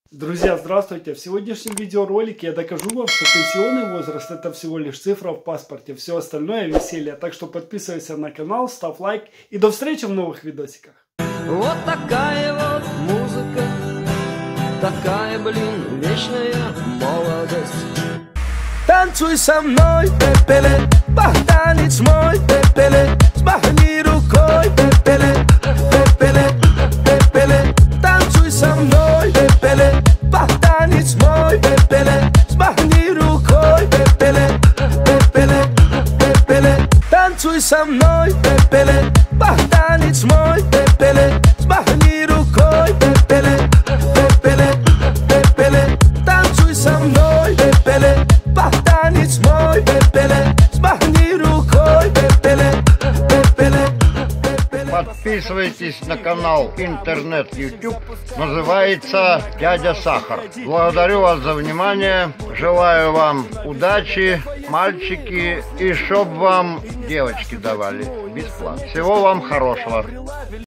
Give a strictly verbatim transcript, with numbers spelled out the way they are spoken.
Друзья, здравствуйте! В сегодняшнем видеоролике я докажу вам, что пенсионный возраст — это всего лишь цифра в паспорте, все остальное веселье. Так что подписывайся на канал, ставь лайк и до встречи в новых видосиках. Вот такая вот музыка, такая, блин, вечная молодость. Танцуй со мной, пепеле, танец мой, пепеле, смахни рукой, пепеле, пепеле, пепеле. Танцуй со мной, пепеле, танец мой, пепеле, смахни рукой, пепеле, пепеле, пепеле. Танцуй со мной, пепеле, танец мой, пепеле, смахни рукой, пепеле, пепеле, пепеле. Танцуй со мной, пепеле, танец мой, пепеле, смахни рукой, пепеле, пепеле. Подписывайтесь на канал интернет YouTube, называется Дядя Сахар. Благодарю вас за внимание, желаю вам удачи, мальчики, и чтоб вам девочки давали бесплатно. Всего вам хорошего.